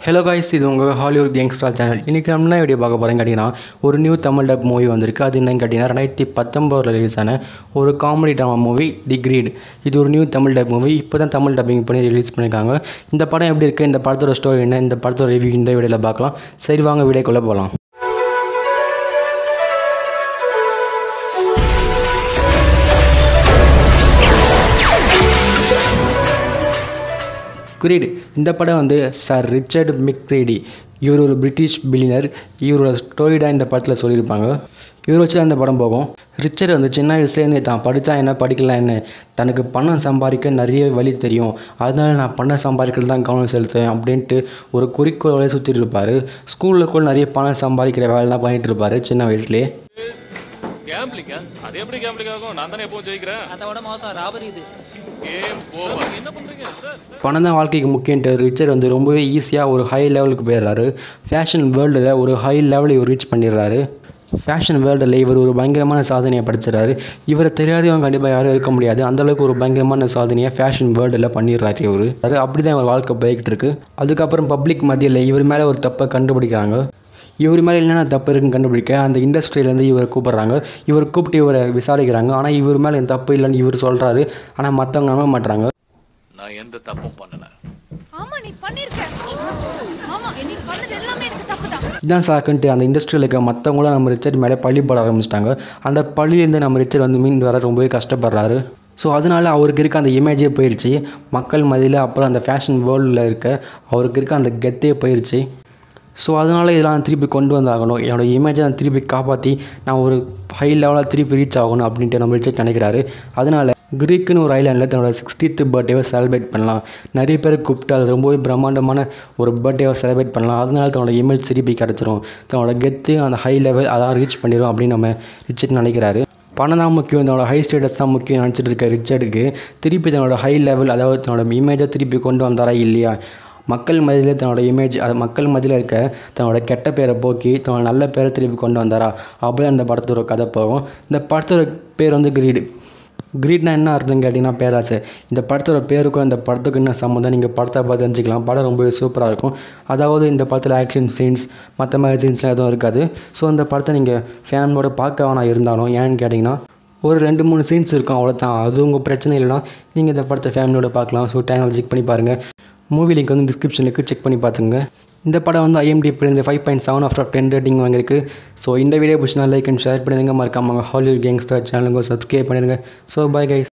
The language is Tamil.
ஹலோ காய்ஸ், இது உங்கள் ஹாலிவுட் கேங்ஸ்டர் சேனல். இன்றைக்கி நம்ம என்ன வீடியோ பார்க்க போகிறேன்னு கேட்டிங்கன்னா, ஒரு நியூ தமிழ் டப் மூவி வந்திருக்கு. அது என்னன்னு கேட்டிங்கன்னா 2019 ரிலீஸ் ஆன ஒரு comedy drama movie the Greed. இது ஒரு நியூ தமிழ் டப் மூவி. இப்போ தான் தமிழ் டப்பிங் பண்ணி ரிலீஸ் பண்ணியிருக்காங்க. இந்த படம் எப்படி இருக்குது, இந்த படத்தோட ஸ்டோரி என்ன, இந்த படத்தோட ரிவ்யூ இந்த வீடியோவில் பார்க்கலாம். சரி வாங்க வீடியோக்குள்ளே போகலாம். கிரீட் இந்த படம் வந்து சார் ரிச்சர்ட் மிக்ரேடி. இவர் ஒரு பிரிட்டிஷ் பில்லியனர். இவரோட ஸ்டோரி தான் இந்த படத்தில் சொல்லியிருப்பாங்க. இவர் வச்சு தான் இந்த படம் போகும். ரிச்சர்ட் வந்து சின்ன வயசுலேருந்து தான் படித்தா என்ன படிக்கலாம் என்ன, தனக்கு பணம் சம்பாதிக்க நிறைய வழி தெரியும், அதனால நான் பணம் சம்பாதிக்கிறது தான் கவனம் செலுத்துவேன் அப்படின்ட்டு ஒரு குறிக்கோளோட சுற்றிட்டு இருப்பார். ஸ்கூலில் கூட நிறைய பணம் சம்பாதிக்கிற வேலைலாம் பண்ணிகிட்டு இருப்பார் சின்ன வயசுலேயே. கேம்பிளிங்கா? அது எப்படி கேம்பிளிங் ஆகும்? நான் தானே எப்பவும் ஜெயிக்கிறேன். அதோட மோசம் ராபரி இது. Game over. என்ன பண்றீங்க சார்? பணம் தான் வாழ்க்கைக்கு முக்கியன்ட்டு ரிச்சர்ட் வந்து ரொம்பவே ஈஸியாக ஒரு ஹை லெவலுக்கு போயிடுறாரு. ஃபேஷன் வேர்ல்டில் ஒரு ஹை லெவலில் இவர் ரீச் பண்ணிடுறாரு. ஃபேஷன் வேர்ல்டில் இவர் ஒரு பயங்கரமான சாதனையை படிச்சிடறாரு. இவரை தெரியாதவங்க கண்டிப்பாக யாரும் இருக்க முடியாது. அந்தளவுக்கு ஒரு பயங்கரமான சாதனையை ஃபேஷன் வேர்ல்டில் பண்ணிடுறாரு இவர். அது அப்படி தான் இவர் வாழ்க்கை போய்கிட்டு இருக்கு. அதுக்கப்புறம் பப்ளிக் மத்தியில் இவர் மேலே ஒரு தப்பை கண்டுபிடிக்கிறாங்க. இவர் மேலே என்னென்ன தப்பு இருக்குன்னு கண்டுபிடிக்க அந்த இண்டஸ்ட்ரியிலேருந்து இவரை கூப்பிட்றாங்க. இவர் கூப்பிட்டு இவரை விசாரிக்கிறாங்க. ஆனால் இவர் மேலே எந்த தப்பு இல்லைன்னு இவர் சொல்கிறாரு. ஆனால் மற்றவங்க நம்ப மாட்டாங்க. நான் எந்த தப்பும் பண்ணல. ஆமா நீ பண்ணிருக்க. ஆமா நீ பண்ணது எல்லாமே எனக்கு தப்புதான். இதான் சாக்குன்ட்டு அந்த இண்டஸ்ட்ரியில் இருக்க மற்றவங்களும் நம்ம ரிச்சர்ட் மேலே பழி போட ஆரம்பிச்சிட்டாங்க. அந்த பழியிலேருந்து நம்ம ரிச்சர்ட் வந்து மீண்டு வர ரொம்பவே கஷ்டப்படுறாரு. ஸோ அதனால அவருக்கு இருக்க அந்த இமேஜே போயிடுச்சு மக்கள் மத்தியில். அப்புறம் அந்த ஃபேஷன் வேர்ல்டில் இருக்க அவருக்கு இருக்க அந்த கெத்தே போயிடுச்சு. ஸோ அதனால் இதெல்லாம் திருப்பி கொண்டு வந்தாகணும், என்னோடய இமேஜை நான் திருப்பி காப்பாற்றி நான் ஒரு ஹை லெவலாக திருப்பி ரீச் ஆகணும் அப்படின்ட்டு நம்ம ரிச்சர்ட் நினைக்கிறாரு. அதனால் கிரீக்குன்னு ஒரு ஐலாண்டில் தன்னோட 60th பர்த்டேவை செலிப்ரேட் பண்ணலாம், நிறைய பேர் கூப்பிட்டு அது ரொம்பவே பிரம்மாண்டமான ஒரு பர்த்டேவை செலிப்ரேட் பண்ணலாம். அதனால தன்னோட இமேஜ் திருப்பி கிடச்சிரும், தன்னோட கெத்து அந்த ஹை லெவல் அதான் ரீச் பண்ணிடும் அப்படின்னு நம்ம ரிச்சர்ட் நினைக்கிறாரு. பணம் தான் முக்கியம், தன்னோட ஹை ஸ்டேட்டஸ் தான் முக்கியம் நினச்சிட்டு இருக்க ரிச்சர்டுக்கு திருப்பி தன்னோட ஹை லெவல் அதாவது தன்னோட இமேஜை திருப்பி கொண்டு வந்தாரா இல்லையா, மக்கள் மத்தியில் தன்னோட இமேஜ் அது மக்கள் மத்தியில் இருக்க தன்னோட கெட்ட பேரை போக்கி தன்னோட நல்ல பேரை திருப்பி கொண்டு வந்தாரா அப்படி அந்த படத்தோட கதை போகும். இந்த படத்தோட பேர் வந்து கிரீடு. கிரீட்னா என்ன அர்த்தம் கேட்டிங்கன்னா பேராசை. இந்த படத்தோட பேருக்கும் இந்த படத்துக்கு என்ன சம்மந்தம் நீங்கள் படத்தை பார்த்து தெரிஞ்சுக்கலாம். படம் ரொம்பவே சூப்பராக இருக்கும். அதாவது இந்த படத்தில் ஆக்ஷன் சீன்ஸ் மற்ற மாதிரி சீன்ஸ்லாம் எதுவும் இருக்காது. ஸோ இந்த படத்தை நீங்கள் ஃபேமிலியோட பார்க்க வேணாம் இருந்தாலும், ஏன்னு கேட்டிங்கன்னா ஒரு 2-3 சீன்ஸ் இருக்கும் அவ்வளோதான். அது உங்கள் பிரச்சனை இல்லைனா நீங்கள் இந்த படத்தை ஃபேமிலியோட பார்க்கலாம். ஸோ டைமில் செக் பண்ணி பாருங்கள். மூவி லிங்க் வந்து டிஸ்கிரிப்ஷனுக்கு செக் பண்ணி பார்த்துங்க. இந்த படம் வந்து IMDb 5.7 out of 10 ரேட்டிங் வாங்கியிருக்கு. ஸோ இந்த வீடியோ பிடிச்சினா லைக் அண்ட் ஷேர் பண்ணிடுங்க. மறக்காம ஹாலிவுட் கேங்ஸ்டர் சேனலுக்கு சப்ஸ்கிரைப் பண்ணிடுங்க. So bye guys.